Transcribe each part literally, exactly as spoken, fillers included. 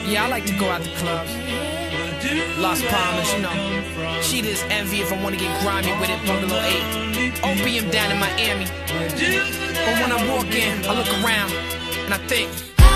Yeah, I like to go out to clubs. Las Palmas, you know. She just envy if I wanna get grimy with it, Bungalow eight. Opium down in Miami. But when I walk in, I look around and I think,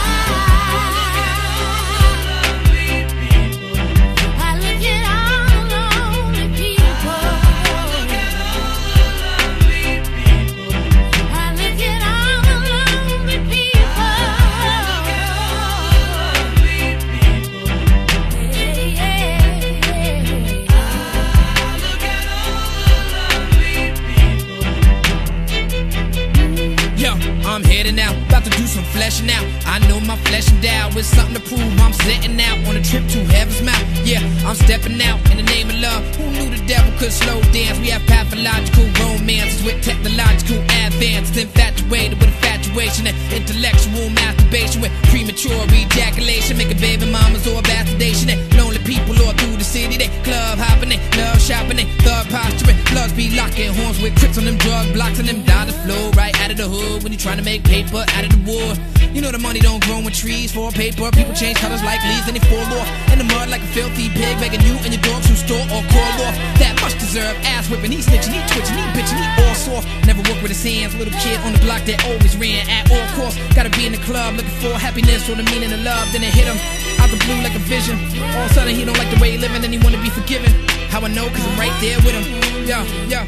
I'm heading out, about to do some fleshing out. I know my flesh endowed with something to prove. I'm setting out on a trip to heaven's mouth. Yeah, I'm stepping out in the name of love. Who knew the devil could slow dance? We have pathological romances with technological advances. Infatuated with infatuation and intellectual masturbation with premature ejaculation, making baby mamas or bastardation. And lonely people all through the city, they club hopping, they love shopping, they thug posturing. Bloods be locking horns with crips on them drug blocks, and them dollars flow right out of the hood when you trying to make paper out of the wood. You know the money don't grow on trees for paper. People change colors like leaves and they fall off in the mud like a filthy pig, begging you and your dogs who store or call off. That much deserve ass whipping. He snitching, he twitching, he bitching, he all soft. Never work with his hands. Little kid on the block that always ran at all costs. Gotta be in the club looking for happiness or the meaning of love. Then it hit him out the blue like a vision. All of a sudden he don't like the way he living and he wanna be forgiven. How I know? Cause I'm right there with him. Yeah, yeah.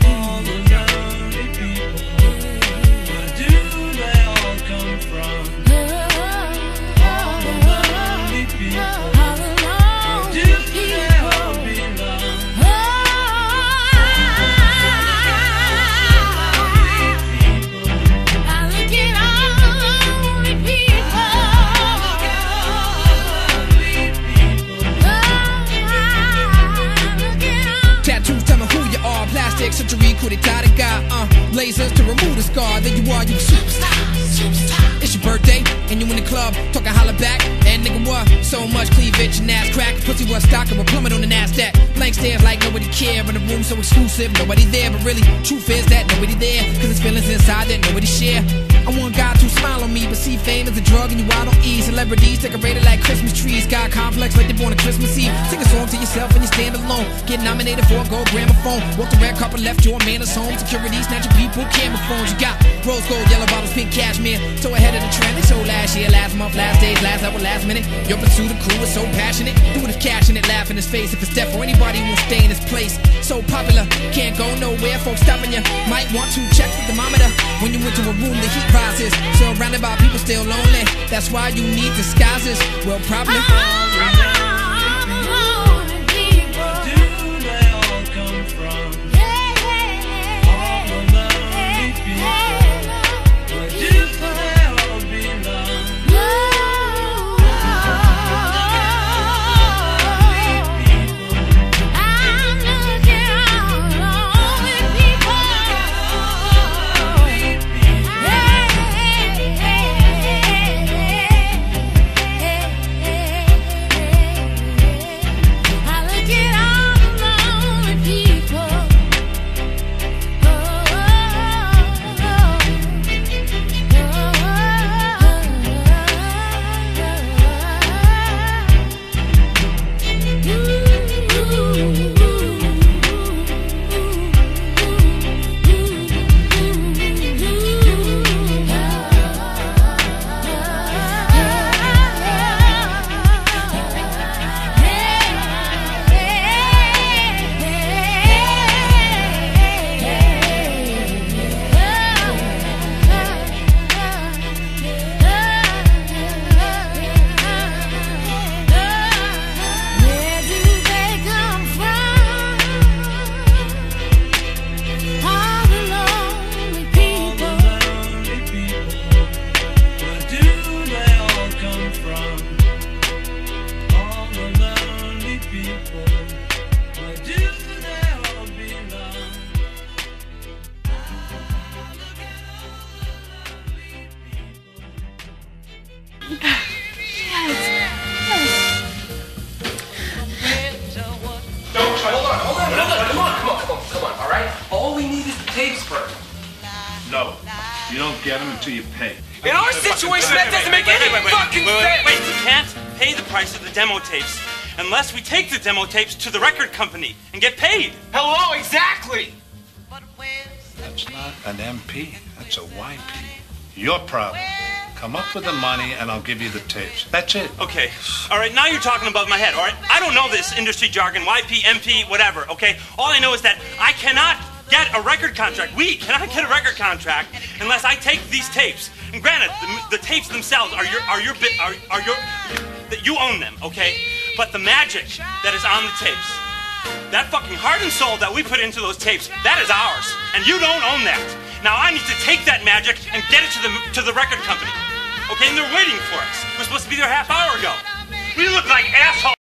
Surgery, coup d'etat, the guy, uh lasers to remove the scar. Then you are, you superstar, superstar. It's your birthday, and you in the club, talking holla back. And nigga, what? So much cleavage and ass crack. Pussy was stock, and we're plummet on the NASDAQ. Blank stares like nobody care. In the room so exclusive, nobody there. But really, truth is that nobody there. Cause it's feelings inside that nobody share. I want God to smile on me, but see fame is a drug and you out on E. Celebrities decorated like Christmas trees. God complex like they're born on Christmas Eve. Sing a song to yourself and you stand alone. Get nominated for a gold gramophone. Walk the red carpet, left your man is home. Security snatching people, camera phones. You got rose gold, yellow bottles, pink cashmere. So ahead of the trend, they so last year, last month, last days, last hour, last minute. Your pursuit of crew is so passionate. Do it if cashing it, laugh in his face. If it's death or anybody won't stay in his place. So popular, can't go nowhere. Folks stopping you, might want to check the thermometer. When you enter a room, the heat rises. Surrounded by people still lonely. That's why you need disguises. Well, probably. No, you don't get them until you pay. In our situation, that doesn't make any fucking sense! Wait, you can't pay the price of the demo tapes unless we take the demo tapes to the record company and get paid. Hello, exactly! That's not an M P, that's a Y P. Your problem. Come up with the money and I'll give you the tapes. That's it. Okay, all right, now you're talking above my head, all right? I don't know this industry jargon, Y P, M P, whatever, okay? All I know is that I cannot get a record contract. We cannot get a record contract unless I take these tapes. And granted, the, the tapes themselves are your, are your bit, are, are your, that you own them, okay? But the magic that is on the tapes, that fucking heart and soul that we put into those tapes, that is ours, and you don't own that. Now I need to take that magic and get it to the to the record company, okay? And they're waiting for us. We're supposed to be there a half hour ago. We look like assholes.